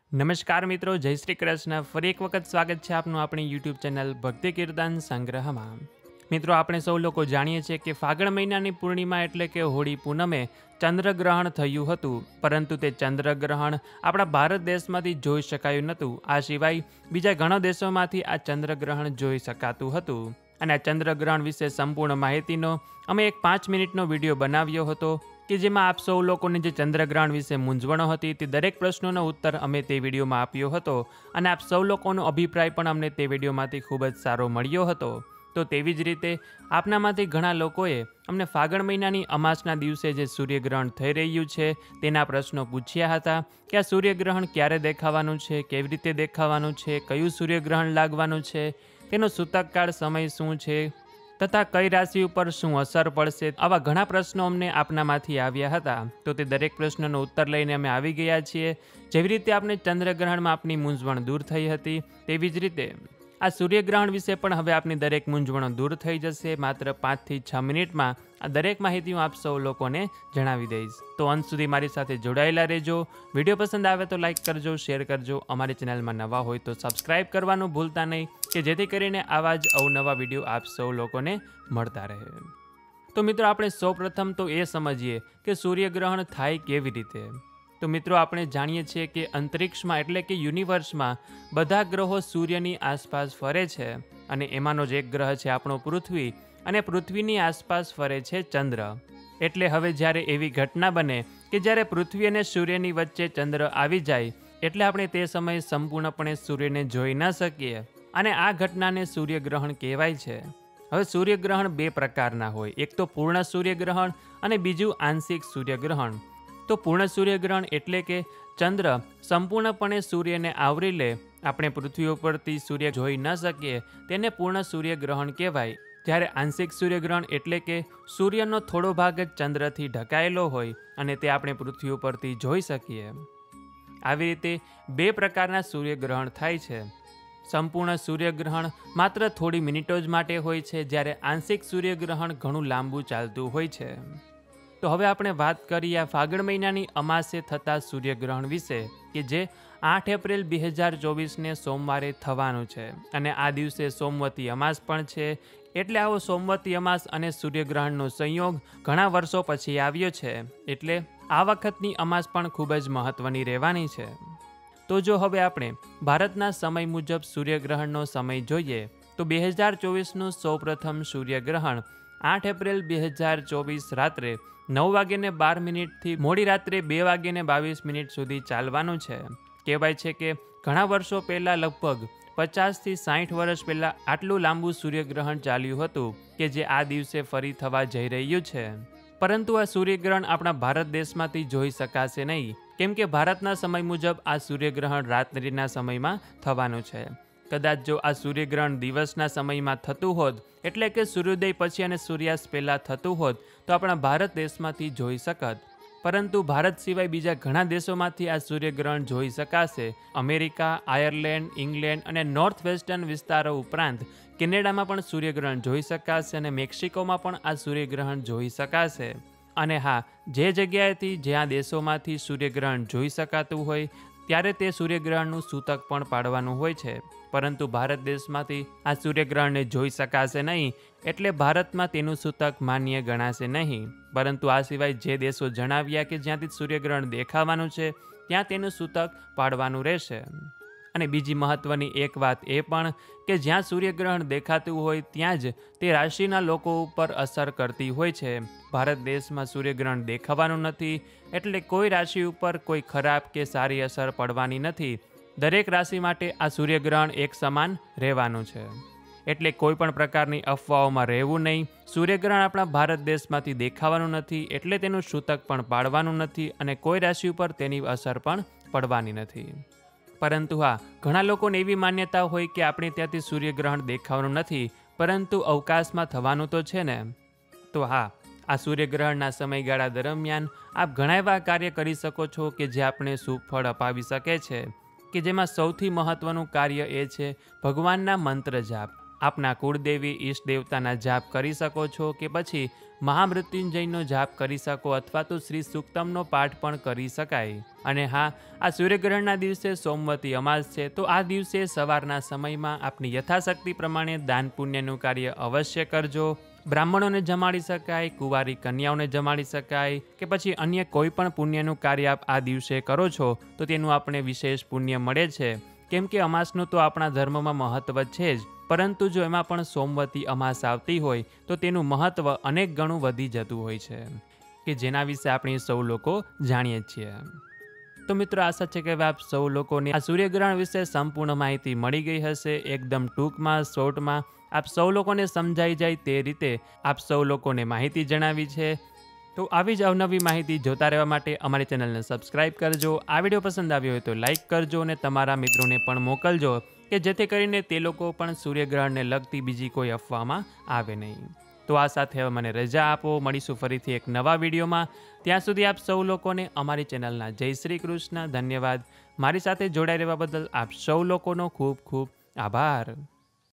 નમસ્કાર મિત્રો, જય શ્રી કૃષ્ણ. ફરી એક વખત સ્વાગત છે આપનું આપણી યુટ્યુબ ચેનલ ભક્તિ કીર્તન સંગ્રહમાં. મિત્રો, આપણે સૌ લોકો જાણીએ છીએ કે ફાગણ મહિનાની પૂર્ણિમા એટલે કે હોળી પૂનમે ચંદ્રગ્રહણ થયું હતું, પરંતુ તે ચંદ્રગ્રહણ આપણા ભારત દેશમાંથી જોઈ શકાયું નહોતું. આ સિવાય બીજા ઘણા દેશોમાંથી આ ચંદ્રગ્રહણ જોઈ શકાતું હતું. અને આ ચંદ્રગ્રહણ વિશે સંપૂર્ણ માહિતીનો અમે એક 5 મિનિટનો વિડીયો બનાવ્યો હતો કે જેમાં આપ સૌ લોકોને જે ચંદ્રગ્રહણ વિશે મૂંઝવણો હતી તે દરેક પ્રશ્નોનો ઉત્તર અમે તે વિડીયોમાં આપ્યો હતો. અને આપ સૌ લોકોનો અભિપ્રાય પણ અમને તે વિડીયોમાંથી ખૂબ જ સારો મળ્યો હતો. તો તેવી જ રીતે આપનામાંથી ઘણા લોકોએ અમને ફાગણ મહિનાની અમાસના દિવસે જે સૂર્યગ્રહણ થઈ રહ્યું છે તેના પ્રશ્નો પૂછ્યા હતા કે આ સૂર્યગ્રહણ ક્યારે દેખાવાનું છે, કેવી રીતે દેખાવાનું છે, કયું સૂર્યગ્રહણ લાગવાનું છે, તેનો સૂતકકાળ સમય શું છે તથા કઈ રાશિ ઉપર શું અસર પડશે. આવા ઘણા પ્રશ્નો અમને આપનામાંથી આવ્યા હતા. તો તે દરેક પ્રશ્નનો ઉત્તર લઈને અમે આવી ગયા છીએ. જેવી રીતે આપણે ચંદ્રગ્રહણમાં આપની મૂંઝવણ દૂર થઈ હતી, તેવી જ રીતે આ સૂર્યગ્રહણ વિશે પણ હવે આપની દરેક મૂંઝવણો દૂર થઈ જશે. માત્ર 5 થી 6 મિનિટમાં આ દરેક માહિતી હું આપ સૌ લોકોને જણાવી દઈશ. તો અંત સુધી મારી સાથે જોડાયેલા રહેજો. વિડીયો પસંદ આવે તો લાઇક કરજો, શેર કરજો. અમારી ચેનલમાં નવા હોય તો સબસ્ક્રાઇબ કરવાનું ભૂલતા નહીં, કે જેથી કરીને આવા જ અવનવા વિડીયો આપ સૌ લોકોને મળતા રહે. તો મિત્રો, આપણે સૌપ્રથમ તો એ સમજીએ કે સૂર્યગ્રહણ થાય કેવી રીતે. તો મિત્રો, આપણે જાણીએ છીએ કે અંતરિક્ષમાં એટલે કે યુનિવર્સમાં બધા ગ્રહો સૂર્યની આસપાસ ફરે છે, અને એમાંનો જ એક ગ્રહ છે આપણો પૃથ્વી, અને પૃથ્વીની આસપાસ ફરે છે ચંદ્ર. એટલે હવે જ્યારે એવી ઘટના બને કે જ્યારે પૃથ્વી અને સૂર્યની વચ્ચે ચંદ્ર આવી જાય, એટલે આપણે તે સમયે સંપૂર્ણપણે સૂર્યને જોઈ ન શકીએ, અને આ ઘટનાને સૂર્યગ્રહણ કહેવાય છે. હવે સૂર્યગ્રહણ 2 પ્રકારના હોય, એક તો પૂર્ણ સૂર્યગ્રહણ અને બીજું આંશિક સૂર્યગ્રહણ. તો પૂર્ણ સૂર્યગ્રહણ એટલે કે ચંદ્ર સંપૂર્ણપણે સૂર્યને આવરી લે, આપણે પૃથ્વી ઉપરથી સૂર્ય જોઈ ન શકીએ, તેને પૂર્ણ સૂર્યગ્રહણ કહેવાય. જ્યારે આંશિક સૂર્યગ્રહણ એટલે કે સૂર્યનો થોડો ભાગ જ ચંદ્રથી ઢંકાયેલો હોય અને તે આપણે પૃથ્વી ઉપરથી જોઈ શકીએ. આવી રીતે 2 પ્રકારના સૂર્યગ્રહણ થાય છે. સંપૂર્ણ સૂર્યગ્રહણ માત્ર થોડી મિનિટો જ માટે હોય છે, જ્યારે આંશિક સૂર્યગ્રહણ ઘણું લાંબુ ચાલતું હોય છે. તો હવે આપણે વાત કરીએ આ ફાગણ મહિનાની અમાસે થતા સૂર્યગ્રહણ વિશે, કે જે 8 એપ્રિલ 2024ને સોમવારે થવાનું છે. અને આ દિવસે સોમવતી અમાસ પણ છે. એટલે આવો સોમવતી અમાસ અને સૂર્યગ્રહણનો સંયોગ ઘણા વર્ષો પછી આવ્યો છે, એટલે આ વખતની અમાસ પણ ખૂબ જ મહત્વની રહેવાની છે. તો જો હવે આપણે ભારતના સમય મુજબ સૂર્યગ્રહણનો સમય જોઈએ તો 2024નું સૌપ્રથમ સૂર્યગ્રહણ 8 એપ્રિલ 2024 રાત્રે 9:12 થી મોડી રાત્રે 2:22 સુધી ચાલવાનું છે. કહેવાય છે કે ઘણા વર્ષો પહેલાં, લગભગ 50 થી 60 વર્ષ પહેલાં આટલું લાંબુ સૂર્યગ્રહણ ચાલ્યું હતું, કે જે આ દિવસે ફરી થવા જઈ રહ્યું છે. પરંતુ આ સૂર્યગ્રહણ આપણા ભારત દેશમાંથી જોઈ શકાશે નહીં, કેમ કે ભારતના સમય મુજબ આ સૂર્યગ્રહણ રાત્રિના સમયમાં થવાનું છે. કદાચ જો આ સૂર્યગ્રહણ દિવસના સમયમાં થતું હોત, એટલે કે સૂર્યોદય પછી અને સૂર્યાસ્ત પહેલાં થતું હોત, તો આપણા ભારત દેશમાંથી જોઈ શકત. પરંતુ ભારત સિવાય બીજા ઘણા દેશોમાંથી આ સૂર્યગ્રહણ જોઈ શકાશે. અમેરિકા, આયર્લેન્ડ, ઇંગ્લેન્ડ અને નોર્થ વેસ્ટર્ન વિસ્તારો ઉપરાંત કેનેડામાં પણ સૂર્યગ્રહણ જોઈ શકાશે, અને મેક્સિકોમાં પણ આ સૂર્યગ્રહણ જોઈ શકાશે. અને હા, જે જગ્યાએથી જ્યાં દેશોમાંથી સૂર્યગ્રહણ જોઈ શકાતું હોય ત્યારે તે સૂર્યગ્રહણનું સૂતક પણ પાડવાનું હોય છે. પરંતુ ભારત દેશમાંથી આ સૂર્યગ્રહણને જોઈ શકાશે નહીં, એટલે ભારતમાં તેનું સૂતક માન્ય ગણાશે નહીં. પરંતુ આ સિવાય જે દેશો જણાવ્યા કે જ્યાંથી સૂર્યગ્રહણ દેખાવાનું છે ત્યાં તેનું સૂતક પાડવાનું રહેશે. અને બીજી મહત્વની એક વાત એ પણ કે જ્યાં સૂર્યગ્રહણ દેખાતું હોય ત્યાં જ તે રાશિના લોકો ઉપર અસર કરતી હોય છે. ભારત દેશમાં સૂર્યગ્રહણ દેખાવાનું નથી, એટલે કોઈ રાશિ ઉપર કોઈ ખરાબ કે સારી અસર પડવાની નથી. દરેક રાશિ માટે આ સૂર્યગ્રહણ એક સમાન રહેવાનું છે. એટલે કોઈ પણ પ્રકારની અફવાઓમાં રહેવું નહીં. સૂર્યગ્રહણ આપણા ભારત દેશમાંથી દેખાવાનું નથી, એટલે તેનું સૂતક પણ પાડવાનું નથી, અને કોઈ રાશિ ઉપર તેની અસર પણ પડવાની નથી. પરંતુ હા, ઘણા લોકોને એવી માન્યતા હોય કે આપણે ત્યાંથી સૂર્યગ્રહણ દેખાવાનું નથી, પરંતુ અવકાશમાં થવાનું તો છે ને. તો હા, આ સૂર્યગ્રહણના સમયગાળા દરમિયાન આપ ઘણા એવા કાર્ય કરી શકો છો કે જે આપણે સુફળ અપાવી શકે છે, કે જેમાં સૌથી મહત્વનું કાર્ય એ છે ભગવાનના મંત્ર જાપ. આપના કુળદેવી ઈષ્ટ દેવતાના જાપ કરી શકો છો કે પછી મહામૃત્યુંજયનો જાપ કરી શકો અથવા તો શ્રી સુક્તમનો પાઠ પણ કરી શકાય. અને હા, આ સૂર્યગ્રહણના દિવસે સોમવતી અમાસ છે, તો આ દિવસે સવારના સમયમાં આપની યથાશક્તિ પ્રમાણે દાન પુણ્યનું કાર્ય અવશ્ય કરજો. બ્રાહ્મણોને જમાડી શકાય, કુંવારી કન્યાઓને જમાડી શકાય કે પછી અન્ય કોઈ પણ પુણ્યનું કાર્ય આપ આ દિવસે કરો છો તો તેનું આપણે વિશેષ પુણ્ય મળે છે. કેમ કે અમાસનું તો આપણા ધર્મમાં મહત્વ છે જ, પરંતુ જો એમાં પણ સોમવતી અમાસ આવતી હોય તો તેનું મહત્વ અનેક ગણું વધી જતું હોય છે, કે જેના વિશે આપણે સૌ લોકો જાણીએ છીએ. તો મિત્રો, આશા છે કે હવે આપ સૌ લોકોને આ સૂર્યગ્રહણ વિશે સંપૂર્ણ માહિતી મળી ગઈ હશે. એકદમ ટૂંકમાં, શોર્ટમાં આપ સૌ લોકોને સમજાઈ જાય તે રીતે આપ સૌ લોકોને માહિતી જણાવી છે. તો આવી જ અવનવી માહિતી જોતા રહેવા માટે અમારી ચેનલને સબસ્ક્રાઇબ કરજો. આ વિડીયો પસંદ આવ્યો હોય તો લાઇક કરજો અને તમારા મિત્રોને પણ મોકલજો, કે જેથી કરીને તે લોકો પણ સૂર્યગ્રહણને લગતી બીજી કોઈ અફવામાં આવે નહીં. તો આ સાથે હવે મને રજા આપો. મળીશું ફરીથી એક નવા વિડીયોમાં. ત્યાં સુધી આપ સૌ લોકોને અમારી ચેનલના જય શ્રી કૃષ્ણ. ધન્યવાદ. મારી સાથે જોડાઈ રહેવા બદલ આપ સૌ લોકોનો ખૂબ ખૂબ આભાર.